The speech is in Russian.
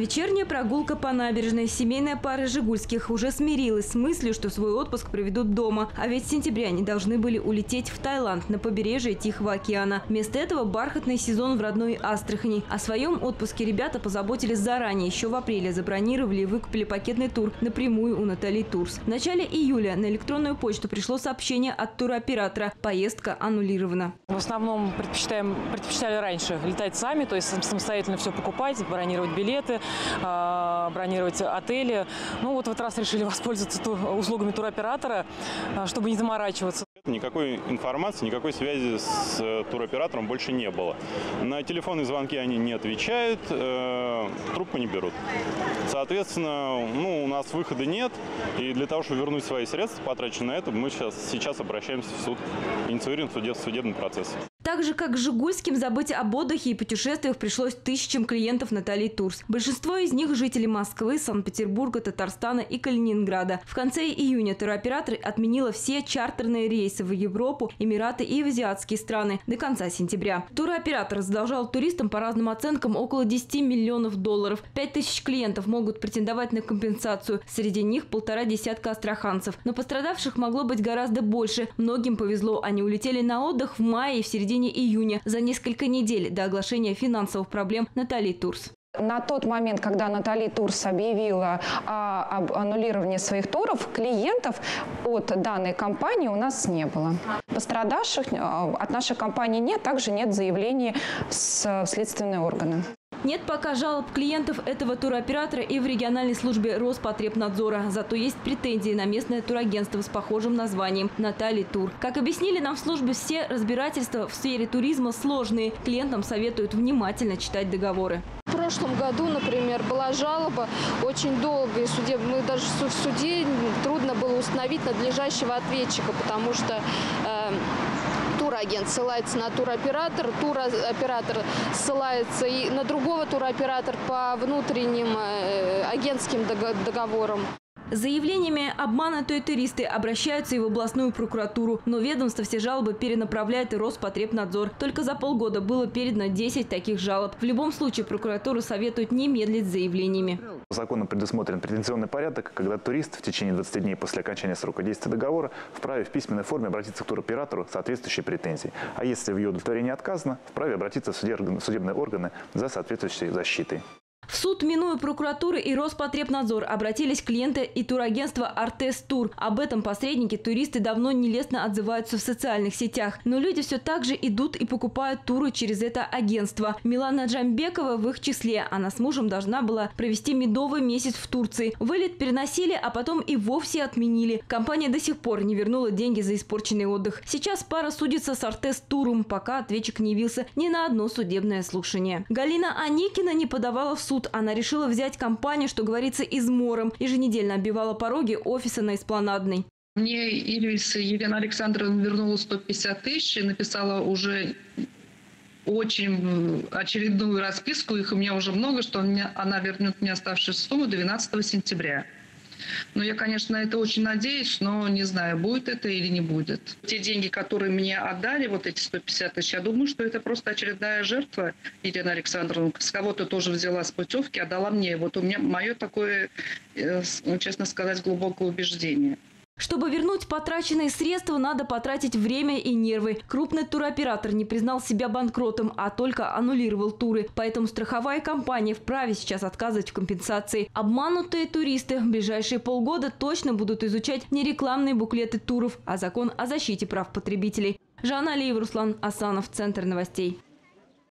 Вечерняя прогулка по набережной. Семейная пара Жигульских уже смирилась с мыслью, что свой отпуск проведут дома. А ведь в сентябре они должны были улететь в Таиланд на побережье Тихого океана. Вместо этого бархатный сезон в родной Астрахани. О своем отпуске ребята позаботились заранее. Еще в апреле забронировали и выкупили пакетный тур напрямую у Натали Турс. В начале июля на электронную почту пришло сообщение от туроператора. Поездка аннулирована. В основном предпочитали раньше летать сами, то есть самостоятельно все покупать, бронировать билеты, бронировать отели. Ну вот в этот раз решили воспользоваться услугами туроператора, чтобы не заморачиваться. Никакой информации, никакой связи с туроператором больше не было. На телефонные звонки они не отвечают, трубку не берут. Соответственно, у нас выхода нет. И для того, чтобы вернуть свои средства, потраченные на это, мы сейчас обращаемся в суд, инициируем судебный процесс. Так же, как Жигульским, забыть об отдыхе и путешествиях пришлось тысячам клиентов Натали Турс. Большинство из них – жители Москвы, Санкт-Петербурга, Татарстана и Калининграда. В конце июня туроператор отменила все чартерные рейсы в Европу, Эмираты и в азиатские страны до конца сентября. Туроператор задолжал туристам по разным оценкам около 10 миллионов долларов. 5000 клиентов могут претендовать на компенсацию. Среди них 1,5 десятка астраханцев. Но пострадавших могло быть гораздо больше. Многим повезло. Они улетели на отдых в мае и в середине июня, за несколько недель до оглашения финансовых проблем Натали Турс. На тот момент, когда Натали Турс объявила об аннулировании своих туров, клиентов от данной компании у нас не было. Пострадавших от нашей компании нет, также нет заявлений в следственные органы. Нет пока жалоб клиентов этого туроператора и в региональной службе Роспотребнадзора. Зато есть претензии на местное турагентство с похожим названием «Натали Тур». Как объяснили нам в службе, все разбирательства в сфере туризма сложные. Клиентам советуют внимательно читать договоры. В прошлом году, например, была жалоба очень долгая. Мы даже в суде трудно было установить надлежащего ответчика, потому что турагент ссылается на туроператор, туроператор ссылается и на другого туроператора по внутренним агентским договорам. С заявлениями обманутые туристы обращаются и в областную прокуратуру, но ведомство все жалобы перенаправляет и Роспотребнадзор. Только за полгода было передано 10 таких жалоб. В любом случае прокуратура советует не медлить с заявлениями. Законом предусмотрен претензионный порядок, когда турист в течение 20 дней после окончания срока действия договора вправе в письменной форме обратиться к туроператору с соответствующей претензией. А если в ее удовлетворении отказано, вправе обратиться в судебные органы за соответствующей защитой. В суд, минуя прокуратуру и Роспотребнадзор, обратились клиенты и турагентства «Артес Тур». Об этом посредники туристы давно нелестно отзываются в социальных сетях. Но люди все так же идут и покупают туры через это агентство. Милана Джамбекова в их числе. Она с мужем должна была провести медовый месяц в Турции. Вылет переносили, а потом и вовсе отменили. Компания до сих пор не вернула деньги за испорченный отдых. Сейчас пара судится с «Артес Туром», пока ответчик не явился ни на одно судебное слушание. Галина Аникина не подавала в суд. Она решила взять компанию, что говорится, измором. Еженедельно оббивала пороги офиса на Эспланадной. Мне Ильвис Елена Александровна вернула 150 тысяч и написала уже очень очередную расписку. Их у меня уже много, что она вернет мне оставшуюся сумму 12 сентября. Но я, конечно, на это очень надеюсь, но не знаю, будет это или не будет. Те деньги, которые мне отдали, вот эти 150 тысяч, я думаю, что это просто очередная жертва Елены Александровны. С кого-то тоже взяла с путевки, отдала мне. Вот у меня мое такое, честно сказать, глубокое убеждение. Чтобы вернуть потраченные средства, надо потратить время и нервы. Крупный туроператор не признал себя банкротом, а только аннулировал туры. Поэтому страховая компания вправе сейчас отказывать в компенсации. Обманутые туристы в ближайшие полгода точно будут изучать не рекламные буклеты туров, а закон о защите прав потребителей. Жанна Алиева, Руслан Асанов, Центр новостей.